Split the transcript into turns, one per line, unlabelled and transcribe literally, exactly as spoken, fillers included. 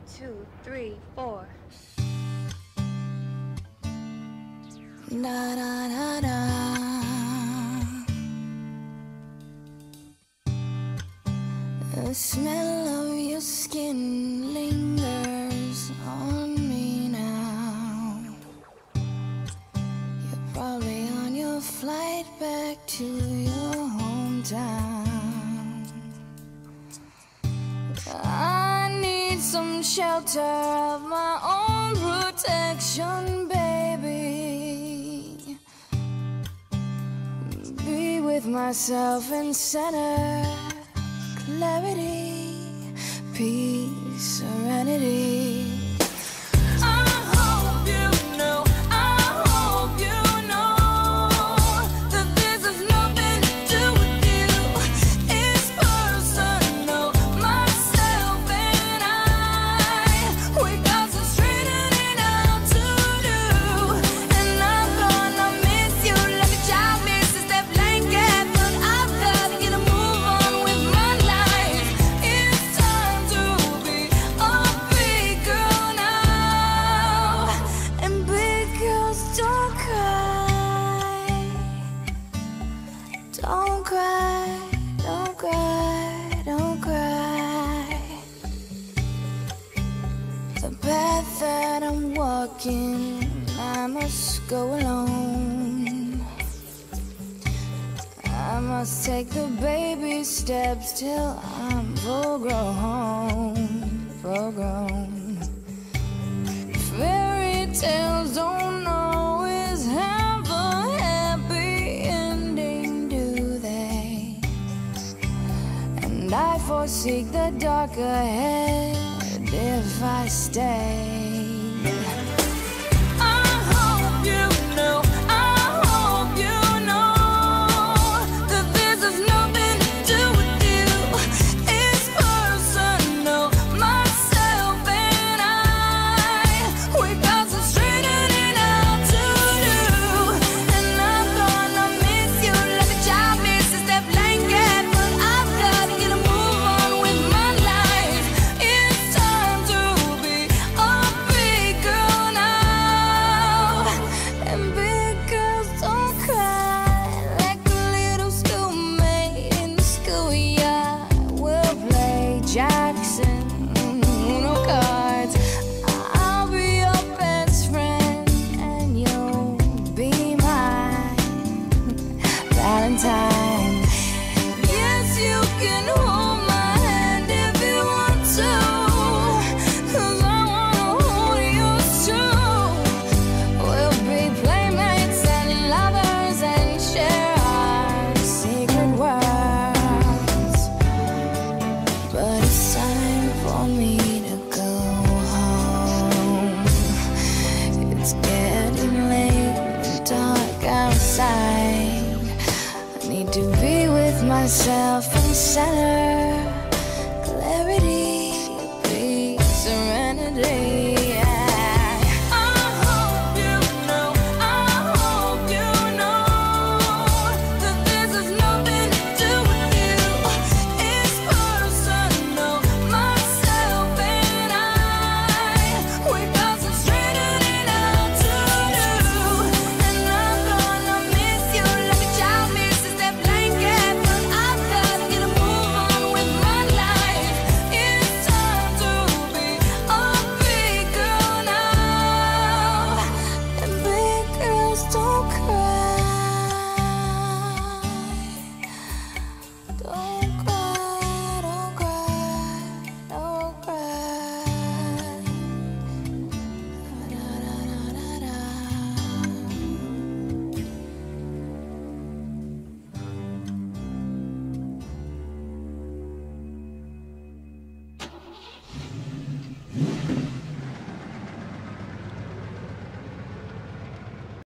two, three, four.
Da da da da. The smell of your skin lingers on me now. You're probably on your flight back to your hometown. I need some shelter of my own protection, baby. Be with myself in center, clarity, peace, serenity. Don't cry, don't cry, don't cry. The path that I'm walking, I must go alone. I must take the baby steps till I'm full grown, full grown. Fairy tales don't always have a happy ending, do they? And I foresee the dark ahead if I stay.